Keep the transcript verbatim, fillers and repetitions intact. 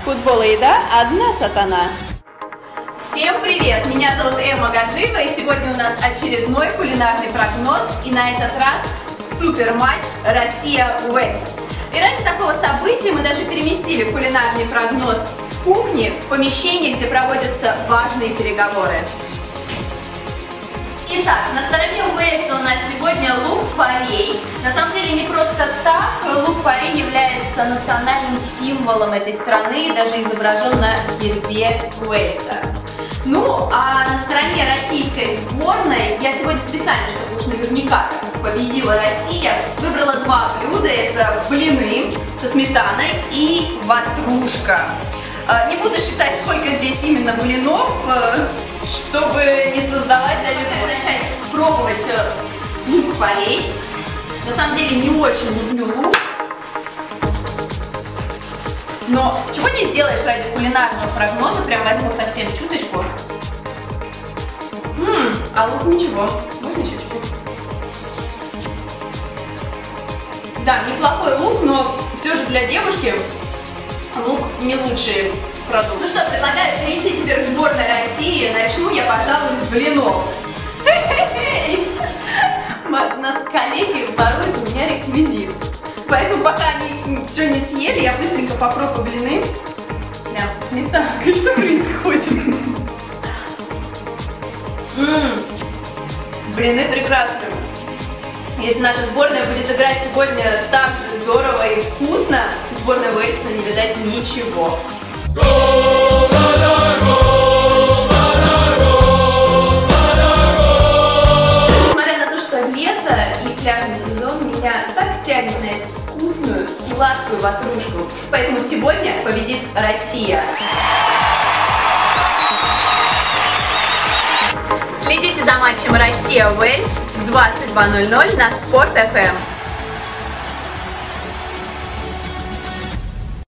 Футбол и еда – одна сатана. Всем привет! Меня зовут Эмма Гаджиева, и сегодня у нас очередной кулинарный прогноз, и на этот раз супер матч Россия-Уэльс. И ради такого события мы даже переместили кулинарный прогноз с кухни в помещение, где проводятся важные переговоры. Итак, на стороне Уэльса у нас сегодня лук-порей. На самом деле не просто так, лук-порей является национальным символом этой страны и даже изображен на гербе Уэльса. Ну, а на стороне российской сборной я сегодня специально, чтобы уж наверняка победила Россия, выбрала два блюда. Это блины со сметаной и ватрушка. Не буду считать, сколько здесь именно блинов, чтобы не создавать заведомо. Начать пробовать лук-порей. На самом деле не очень люблю лук. Но чего не сделаешь ради кулинарного прогноза, прям возьму совсем чуточку. Ммм, а лук ничего. Можно еще чуть-чуть? Да, неплохой лук, но все же для девушки лук не лучший продукт. Ну что, предлагаю перейти теперь к сборной России. Начну я, пожалуй, с блинов. У нас коллеги воруют у меня реквизит. Поэтому пока они все не съели, я быстренько попробую блины. Прям со сметанкой. Что происходит? Ммм, блины прекрасные. Если наша сборная будет играть сегодня так же здорово и вкусно, сборная Уэльса не видать ничего. Несмотря на то, что лето и пляжный сезон, меня так тянет на эту вкусную, сладкую ватрушку. Поэтому сегодня победит Россия. Следите за матчем Россия-Уэльс в двадцать два ноль ноль на Спорт эф эм.